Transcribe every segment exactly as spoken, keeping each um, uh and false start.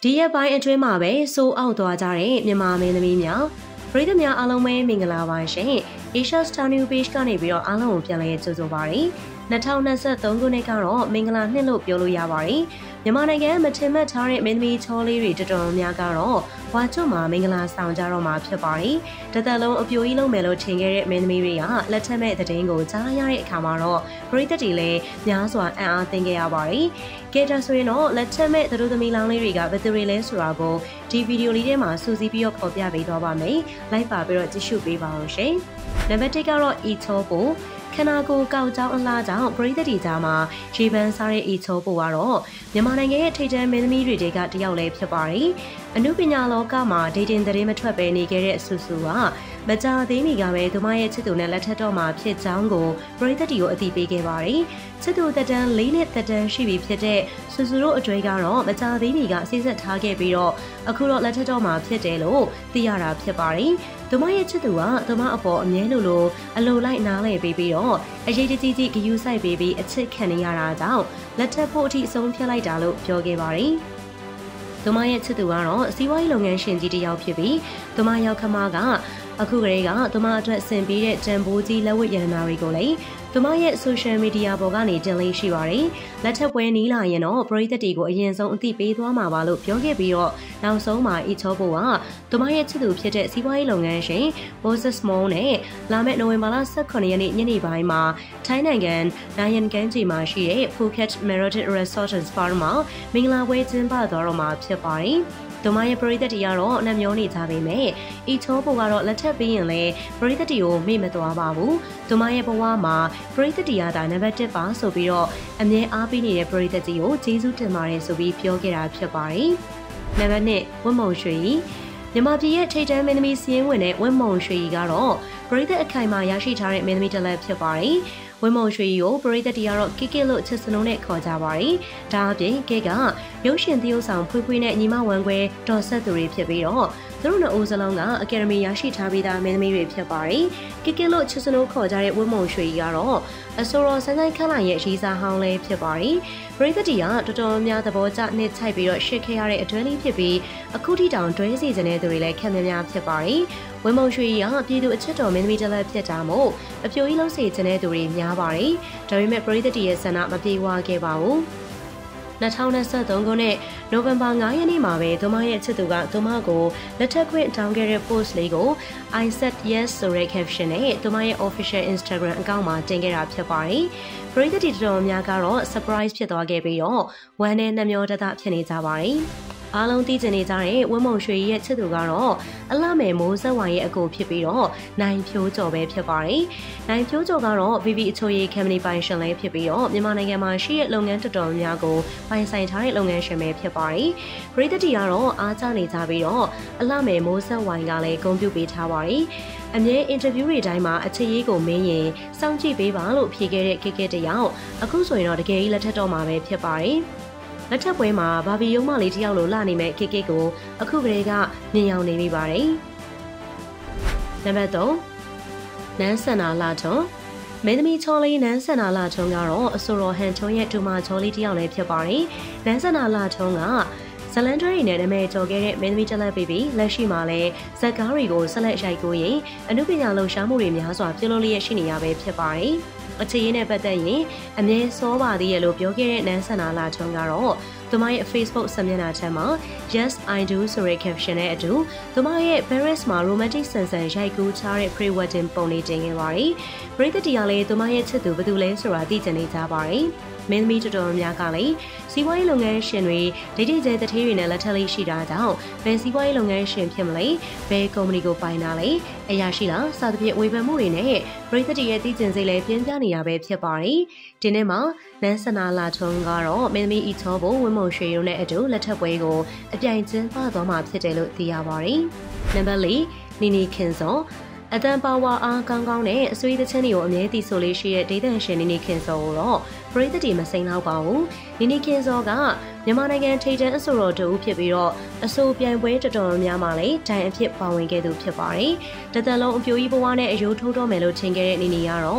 ဒီရက်ပိုင်းအတွင်းမှာပဲဆိုးအောက်သွားကြတဲ့မြန်မာမင်းသမီးများပရိသတ်များအားလုံးပဲမင်္ဂလာပါရှင် Asia Star New Page ကနေပြီးတော့အားလုံးကိုပြန်လည်ကြိုဆိုပါရစေ၂၀၂၃ခုနှစ်ကတော့မင်္ဂလာနှစ်လို့ပြောလို့ရပါတယ်မြန်မာနိုင်ငံမထင်မှတ်ထားတဲ့မင်းသမီးချောလေးတွေတော်တော်များကတော့ဝါကျွတ်မှာမင်္ဂလာဆောင်ကြတော့မှာဖြစ်ပါတယ်တသက်လုံးအပြိုကြီးလုံးမယ်လို့ထင်ခဲ့တဲ့မင်းသမီးတွေကလက်ထက်မဲ့သတင်းကိုကြားရတဲ့အခါမှာတော့ပရိသတ်တွေလည်းများစွာအံ့အားသင့်ခဲ့ရပါတယ်ကဲဒါဆိုရင်တော့လက်ထက်မဲ့သူတို့သမီးလောင်းလေးတွေကဘယ်သူတွေလဲဆိုတာကိုဒီဗီဒီယိုလေးထဲမှာစူးစီးပြီးတော့ဖော်ပြပေးသွားပါမယ်လိုက်ပါပြီးတော့ကြည့်ရှုပေးပါအောင်ရှင်နံပါတ်တစ်ကတော့အီချောပိုခနာကိုကောက်ကြောင်းအလားကြောင့်ပရိသတ်တီကြားမှာရေပန်းစားတဲ့အီချောပိုကတော့မြန်မာနိုင်ငံရဲ့ထိပ်တန်းမင်းသမီးတွေကတယောက်လည်းဖြစ်ပါတယ်အနုပညာလောကမှာဒေတင်သတင်းမထွက်ပဲနေခဲ့တဲ့ဆူဆူကမကြာသေးမီကပဲသူမရဲ့ချစ်သူနဲ့လက်ထပ်တော့မှာဖြစ်ကြောင်းကိုပရိသတ်တီကိုအသိပေးခဲ့ပါတယ်ချစ်သူသက်တမ်း၄နှစ်သက်တမ်းရှိပြီဖြစ်တဲ့ဆူဆူတို့အတွေ့ကတော့မကြာသေးမီကစိစက်ထားခဲ့ပြီးတော့အခုတော့လက်ထပ်တော့မှာဖြစ်တယ်လို့သိရတာဖြစ်ပါတယ်သူမရဲ့ချစ်သူကသူမအပေါ်အမြဲလိုလိုအလိုလိုက်နားလဲပေးပြီးတော့အရေးတကြီးကြီးဂယူးဆိုင်ပေးပြီးအချစ်ခံနေရတာကြောင့်လက်ထပ်ဖို့အထိအဆုံးဖြတ်လိုက်တာလို့ပြောခဲ့ပါတယ်သူမရဲ့ချစ်သူကတော့စီးပွားရေးလုပ်ငန်းရှင်ကြီးတစ်ယောက်ဖြစ်ပြီးသူမရောက်ခမကအခုကလေးကသူမအတွက်ဆင်ပြီးတဲ့တန်ဖိုးကြီးလက်ဝတ်ရတနာတွေကိုလည်းသူမရဲ့ social media ပေါ်ကနေတင်လေးရှိပါတယ်။လက်ထပ်ပွဲနီးလာရင်တော့ပရိသတ်တွေကိုအရင်ဆုံးအသိပေးသွားမှာပါလို့ပြောခဲ့ပြီးတော့နောက်ဆုံးမှာအီချောဘိုကသူမရဲ့ချစ်သူဖြစ်တဲ့စီးပွားရေးလုပ်ငန်းရှင် Moses Moon နဲ့လာမယ့်နိုဝင်ဘာလ၁၇ရက်နေ့ညနေပိုင်းမှာထိုင်းနိုင်ငံနိုင်ယန်ကန်ဂျီမှာရှိတဲ့ Phuket Meredith Resort and Spa မှာမင်္ဂလာပွဲကျင်းပသွားတော့မှာဖြစ်ပါတယ်။သူမရဲ့ပရိသတ်တီကတော့နှမျောနေကြပေမဲ့အီချောဘိုကတော့လက်ထပ်ပြီးရင်လည်းပရိသတ်တီကိုမေ့မသွားပါဘူးသူမရဲ့ဘဝမှာပရိသတ်တီရတာနံပါတ်တစ်ပါဆိုပြီးတော့အမြဲအားပေးနေတဲ့ပရိသတ်တီကိုကျေးဇူးတင်ပါတယ်ဆိုပြီးပြောခဲ့တာဖြစ်ပါတယ်နံပါတ်နှစ်ဝတ်မုံရွှေမြန်မာပြည်ရဲ့ထိပ်တန်းမင်းသမီးစီးရင်ဝင်တဲ့ဝတ်မုံရွှေကတော့ပရိသတ်အခိုင်အမာရရှိထားတဲ့မင်းသမီးတစ်လက်ဖြစ်ပါတယ်ဝင်းမုံရွှေကိုပရိသတ်တီကတော့ကိကစ်လို့ချစ်စလုံးနဲ့ခေါ်ကြပါတယ်။ဒါအပြင်ကိကရုပ်ရှင်သရုပ်ဆောင်ဖွေးဖွေးနဲ့ညီမဝမ်ခွဲတော်ဆက်သူတွေဖြစ်ပြီးတော့သူတို့နှစ်ဦးစလုံးကအကယ်ဒမီရရှိထားပြီးသားမင်းသမီးတွေဖြစ်ပါတယ်။ကိကစ်လို့ချစ်စလုံးခေါ်ကြတဲ့ဝင်းမုံရွှေကတော့အဆိုတော်ဆန်းဆန်းခန့်လိုက်ရဲ့ရီစာဟောင်းလေးဖြစ်ပါတယ်။ပရိသတ်တီကတော်တော်များသဘောကျနှစ်ချိုက်ပြီးတော့ရှစ်ခဲ့ရတဲ့အတွဲလေးဖြစ်ပြီးအခုထိတောင်တွဲစီစဉ်တဲ့သူတွေလည်းခံများများဖြစ်ပါတယ်။ဝင်းမုံရွှေကပြည်သူအချစ်တော်မင်းသမီးတစ်လက်ဖြစ်တာမို့အပြိုကြီးလုံးစီခြင်းတဲ့သူတွေများပါတယ်။ဒါပေမဲ့ပရိသတ်တီရဲ့ဆန္ဒမပြေဝခဲ့ပါဘူး။၂၀၂၃ခုနှစ်နိုဝင်ဘာ၅ရက်နေ့မှာပဲသူမရဲ့ချစ်သူကသူမကိုလက်ထပ်ခွင့်တောင်းခဲ့တဲ့ post လေးကို I said yes ဆိုတဲ့ caption နဲ့သူမရဲ့ official Instagram account မှာတင်ခဲ့တာဖြစ်ပါတယ်။ပရိသတ်တီတော်များကတော့ surprise ဖြစ်သွားခဲ့ပြီးတော့ဝမ်းနဲ့နှမျောတသဖြစ်နေကြပါတယ်။အားလုံးသိကျင်နေကြတဲ့ဝင်းမုံရွှေရဲ့ချစ်သူကတော့အလှမယ်မိုးဆက်ဝိုင်ရဲ့အကိုဖြစ်ပြီးတော့နိုင်ဖြိုးကျော်ပဲဖြစ်ပါတယ်။နိုင်ဖြိုးကျော်ကတော့ ဗီ ဗီ အချိုရည် company ပိုင်ရှင်လည်းဖြစ်ပြီးတော့မြန်မာနိုင်ငံမှာရှိတဲ့လုပ်ငန်းတော်တော်များကိုပိုင်ဆိုင်ထားတဲ့လုပ်ငန်းရှင်ပဲဖြစ်ပါတယ်။ပရိသတ်တီကတော့အားကျနေကြပြီးတော့အလှမယ်မိုးဆက်ဝိုင်ကလည်းဂုဏ်ပြုပေးထားပါတယ်။အမြဲအင်တာဗျူးတွေတိုင်းမှာအချစ်ရေးကိုမင်းရင်စောင့်ကြည့်ပေးပါလို့ဖြေခဲ့တဲ့ကိကစ်တယောက်အခုဆိုရင်တော့တကယ်ကြီးလက်ထက်တော့မှာပဲဖြစ်ပါတယ်။လက်ထပ်ပွဲမှာဘာဘီယုံမလေးတယောက်လိုလာနေမဲ့ကိကစ်ကိုအခုကလေးကမြင်ရောက်နေပြီပါတယ်။နံပါတ်သုံးနန်းဆန္နာလာထုံမင်းသမီးချောလေးနန်းဆန္နာလာထုံကတော့အဆိုတော်ဟန်ချုံရဲ့ဒူမာချောလေးတယောက်လည်းဖြစ်ပါတယ်။နန်းဆန္နာလာထုံကဇလန်ဒရီနဲ့နာမည်ကျော်ခဲ့တဲ့မင်းသမီးတစ်လက်ပြီးပြီးလက်ရှိမှာလည်းဇက်ကားတွေကိုဆက်လက်ရိုက်ကိုရင်အနုပညာလှူရှားမှုတွေများစွာပြုလုပ်လျက်ရှိနေရပဲဖြစ်ပါတယ်။အချစ်ရေးနဲ့ပတ်သက်ရင်အမြဲစောပါသေးရလို့ပြောခဲ့တဲ့နန်းဆန္နာလာထုံကတော့သူမရဲ့ Facebook စာမျက်နှာထဲမှာ Yes I do ဆိုတဲ့ caption နဲ့အတူသူမရဲ့ Paris မှာ romantic ဆန်ဆန်ရိုက်ကူးထားတဲ့ pre-wedding ပုံလေးတင်ခဲ့ပါတယ်။ပရိသတ်တီကလည်းသူမရဲ့ချစ်သူဘယ်သူလဲဆိုတာသိချင်နေကြပါတယ်။မင်းသမီးတော်တော်များကလည်းစီးပွားရေးလုပ်ငန်းရှင်တွေဒိတ်ဒိတ်ကျဲတထေးတွေနဲ့လက်ထပ်လေးရှိတာကြောင့်ဘယ်စီးပွားရေးလုပ်ငန်းရှင်ဖြစ်မလဲဘယ်ကုမ္ပဏီကိုပိုင်တာလဲအရာရှိလားစသဖြင့်ဝေဖန်မှုတွေနဲ့ပရိသတ်တီရဲ့သိကျင်စိတ်လည်းပြင်းပြနေတာပဲဖြစ်ပါတယ်ဒီနေ့မှာနန်းဆန္နာလာထုံကတော့မင်းသမီးအီချောဘိုဝင်းမုံရွှေတို့နဲ့အတူလက်ထပ်ပွဲကိုအပြိုင်ကျင်းပသွားမှာဖြစ်တယ်လို့သိရပါတယ်နံပါတ်လေးနီနီခင်စောအတန်ပါဝါအားကောင်းကောင်းနဲ့အဆွေးသချင်းတွေကိုအမြဲတည်ဆိုလေးရှိတဲ့ဒေသန်ရှင်နီနီခင်စောကိုတော့ပရိသတ်တီမစိမ့်တော့ပါဘူးနီနီခင်စောကမြန်မာနိုင်ငံထိပ်တန်းအဆိုတော်တူဖြစ်ပြီးတော့အဆိုပြိုင်ပွဲတော်တော်များများလည်းတိုင်အဖြစ်ပါဝင်ခဲ့သူဖြစ်ပါတယ်တသက်လုံးအပြိုကြီးဘဝနဲ့အယိုးထိုးတော့မယ်လို့ထင်ခဲ့တဲ့နီနီကတော့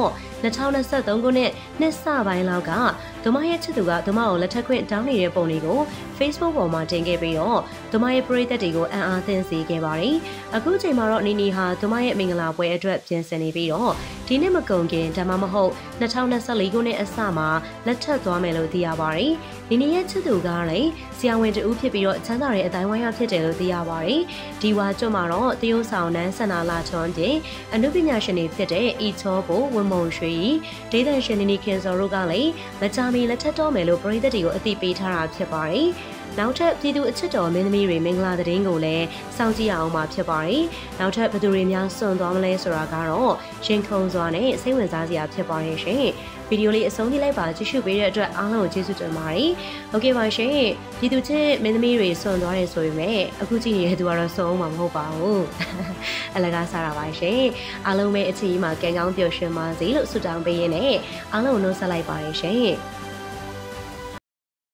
နှစ်ထောင်နှစ်ဆယ့်သုံးခုနှစ်နှစ်စပိုင်းလောက်ကသူမရဲ့ချစ်သူကသူမကိုလက်ထပ်ခွင့်တောင်းနေတဲ့ပုံတွေကို Facebook ပေါ်မှာတင်ခဲ့ပြီးတော့သူမရဲ့ပရိသတ်တွေကိုအံ့အားသင့်စေခဲ့ပါတယ်။အခုချိန်မှာတော့နီနီဟာသူမရဲ့မင်္ဂလာပွဲအတွက်ပြင်ဆင်နေပြီးတော့ဒီနှစ်မကုန်ခင်ဒါမှမဟုတ်နှစ်ထောင်နှစ်ဆယ့်လေးခုနှစ်အစမှာလက်ထပ်သွားမယ်လို့သိရပါတယ်။နီနီရဲ့ချစ်သူကလည်းဆရာဝန်တူဖြစ်ပြီးတော့ချမ်းသာတဲ့အတိုင်းဝိုင်းရဖြစ်တယ်လို့သိရပါတယ်။ဒီဝါကျွတ်မှာတော့တရုတ်ဆောင်နန်းဆန္ဒလာချွန်တင်အနုပညာရှင်တွေဖြစ်တဲ့အီချောကိုဝင်းမုံရွှေဒေသရှင်နီနီခင်စောတို့ကလည်းမကြမီလက်ထပ်တော့မယ်လို့ပရိသတ်တွေကိုအသိပေးထားတာဖြစ်ပါတယ်။နောက်ထပ်ပြည်သူအချစ်တော်မင်းသမီးတွေမင်္ဂလာသတင်းကိုလည်းစောင့်ကြည့်ရအောင်မှာဖြစ်ပါတယ်။နောက်ထပ်ဘယ်သူတွေများစွန့်သွားမလဲဆိုတာကတော့ရင်ခုန်စွာနဲ့စိတ်ဝင်စားစရာဖြစ်ပါတယ်ရှင်။ဗီဒီယိုလေးအဆုံးထိလိုက်ပါကြည့်ရှုပေးတဲ့အတွက်အားလုံးကိုကျေးဇူးတင်ပါတယ်။ဟုတ်ကဲ့ပါရှင်။ပြည်သူချစ်မင်းသမီးတွေစွန့်သွားတယ်ဆိုပေမဲ့အခုကြည့်နေတဲ့သူကတော့စွန့်အောင်မှာမဟုတ်ပါဘူး။အလကားစားတာပါရှင်။အားလုံးပဲအချစ်ကြီးမှာကံကောင်းပျော်ရွှင်ပါစေလို့ဆုတောင်းပေးရင်းနဲ့အားလုံးကိုနှုတ်ဆက်လိုက်ပါတယ်ရှင်။